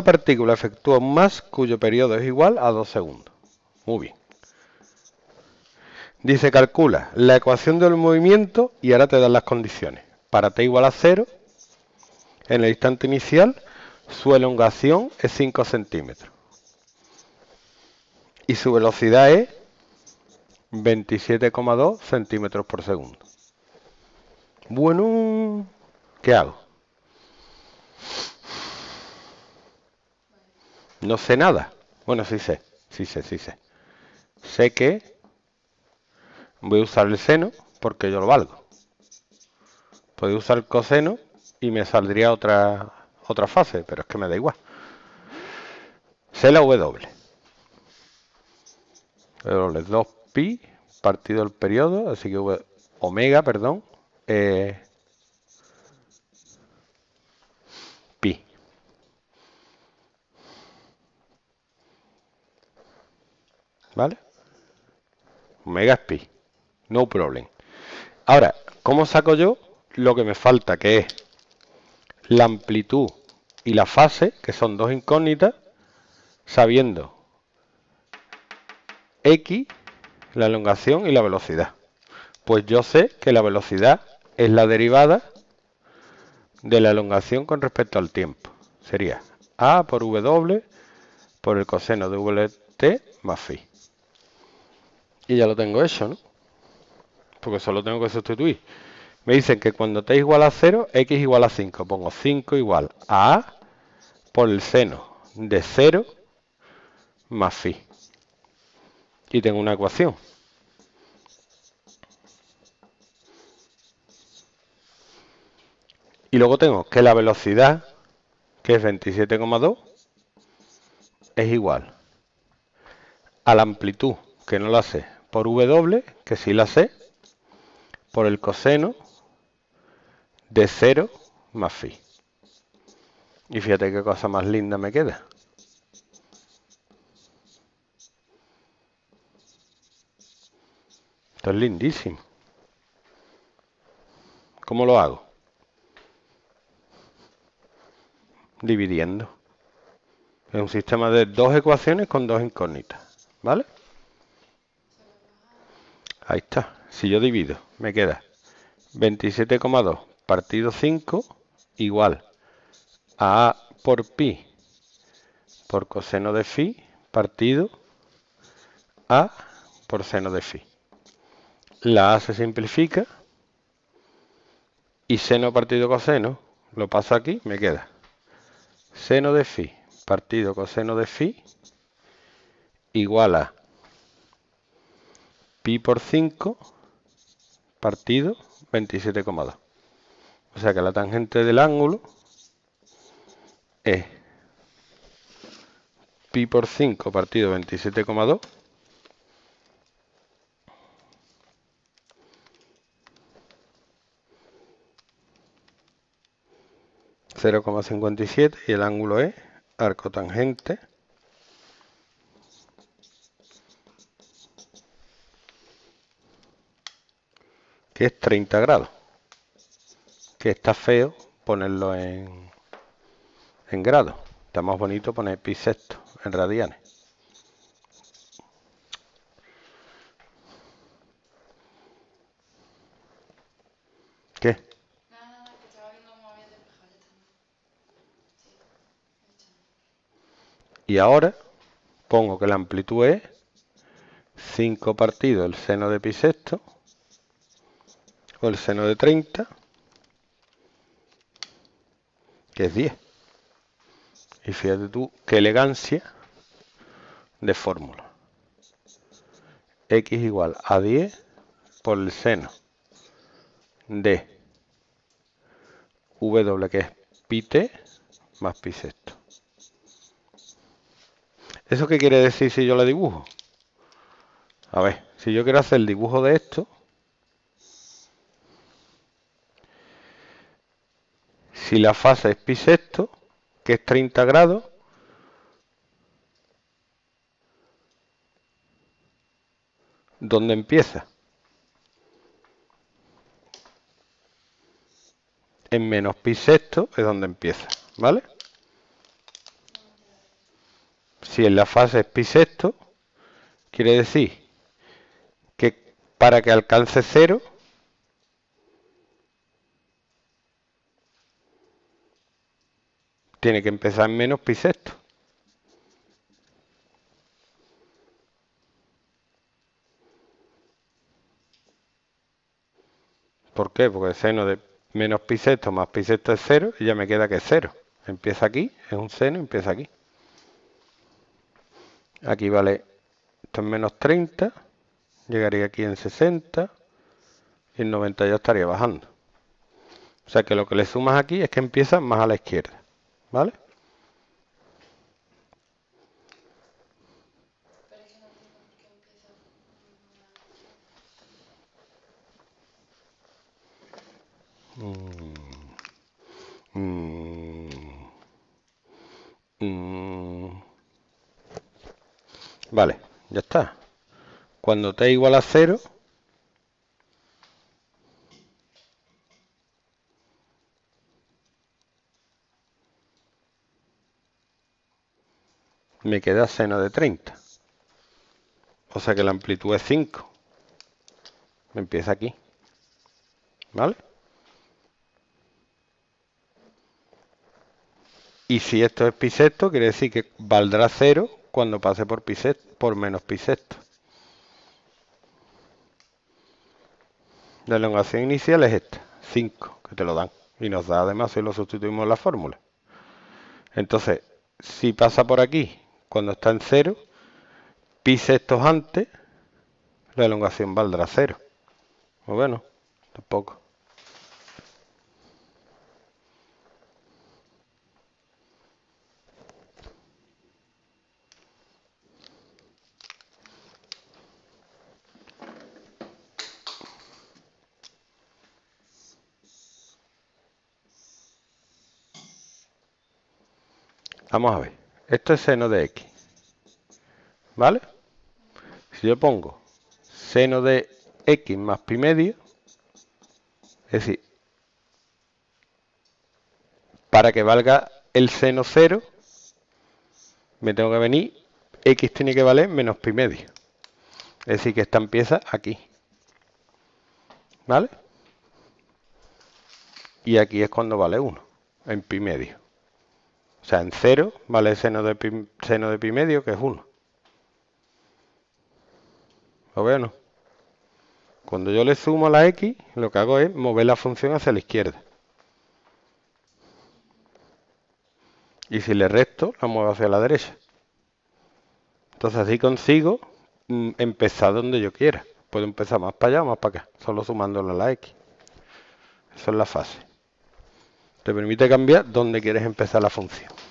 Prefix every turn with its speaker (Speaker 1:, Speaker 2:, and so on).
Speaker 1: partícula efectúa un más cuyo periodo es igual a 2 segundos. Muy bien. Dice, calcula la ecuación del movimiento y ahora te dan las condiciones. Para t igual a 0, en el instante inicial, su elongación es 5 centímetros. Y su velocidad es 27,2 centímetros por segundo. Bueno, ¿qué hago? No sé nada. Bueno, sí sé. Sé que voy a usar el seno porque yo lo valgo. Puedo usar el coseno y me saldría otra fase, pero es que me da igual. Sé la W. W es 2pi partido el periodo, así que omega, perdón, pi. ¿Vale? Omega es pi. No problem. Ahora, ¿cómo saco yo lo que me falta, que es la amplitud y la fase, que son dos incógnitas, sabiendo x, la elongación y la velocidad? Pues yo sé que la velocidad es la derivada de la elongación con respecto al tiempo. Sería a por w por el coseno de vt más phi. Y ya lo tengo hecho, ¿no? Porque solo tengo que sustituir. Me dicen que cuando t igual a 0, x igual a 5. Pongo 5 igual a por el seno de 0 más phi. Y tengo una ecuación. Y luego tengo que la velocidad, que es 27,2, es igual a la amplitud, que no la sé, por w, que sí la sé, por el coseno de 0 más phi. Y fíjate qué cosa más linda me queda. Esto es lindísimo. ¿Cómo lo hago? Dividiendo. Es un sistema de dos ecuaciones con dos incógnitas. ¿Vale? Ahí está. Si yo divido, me queda 27,2 partido 5 igual a A por pi por coseno de phi partido A por seno de phi. La A se simplifica y seno partido coseno lo paso aquí, me queda seno de phi partido coseno de phi igual a pi por 5 partido 27,2. O sea que la tangente del ángulo es pi por 5 partido 27,2 0,57 y el ángulo es arco tangente que es 30 grados. Que está feo ponerlo en grados. Está más bonito poner pi sexto en radianes. ¿Qué?
Speaker 2: Nada, que estaba viendo cómo había despejado. Ya está. Sí, hecho.
Speaker 1: Y ahora pongo que la amplitud es 5 partido el seno de pi sexto o el seno de 30, que es 10. Y fíjate tú qué elegancia de fórmula. X igual a 10 por el seno de W, que es pi t más pi sexto. ¿Eso qué quiere decir si yo le dibujo? A ver, si yo quiero hacer el dibujo de esto, si la fase es pi sexto, que es 30 grados, ¿dónde empieza? En menos pi sexto es donde empieza, ¿vale? Si en la fase es pi sexto, quiere decir que para que alcance 0, tiene que empezar en menos pi sexto. ¿Por qué? Porque el seno de menos pi sexto más pi sexto es 0 y ya me queda que es 0. Empieza aquí, es un seno, empieza aquí. Aquí vale, esto es menos 30, llegaría aquí en 60 y en 92 estaría bajando. O sea que lo que le sumas aquí es que empieza más a la izquierda, ¿vale?
Speaker 2: Pero es que no entiendo por qué empieza más a la izquierda.
Speaker 1: Vale, ya está. Cuando t igual a 0, me queda seno de 30. O sea que la amplitud es 5. Empieza aquí. ¿Vale? Y si esto es pi sexto, quiere decir que valdrá 0 cuando pase por pi sexto, por menos pi sexto. La elongación inicial es esta, 5, que te lo dan. Y nos da además si lo sustituimos en la fórmula. Entonces, si pasa por aquí, cuando está en 0, pi sextos antes, la elongación valdrá 0. O bueno, tampoco. Vamos a ver. Esto es seno de x. ¿Vale? Si yo pongo seno de x más pi medio, es decir, para que valga el seno 0, me tengo que venir, x tiene que valer menos pi medio. Es decir, que esta empieza aquí. ¿Vale? Y aquí es cuando vale 1, en pi medio. O sea, en 0 vale seno de pi medio, que es 1. ¿Lo veo o no? Cuando yo le sumo a la x, lo que hago es mover la función hacia la izquierda. Y si le resto, la muevo hacia la derecha. Entonces así consigo empezar donde yo quiera. Puedo empezar más para allá o más para acá, solo sumándole a la x. Eso es la fase. Te permite cambiar dónde quieres empezar la función.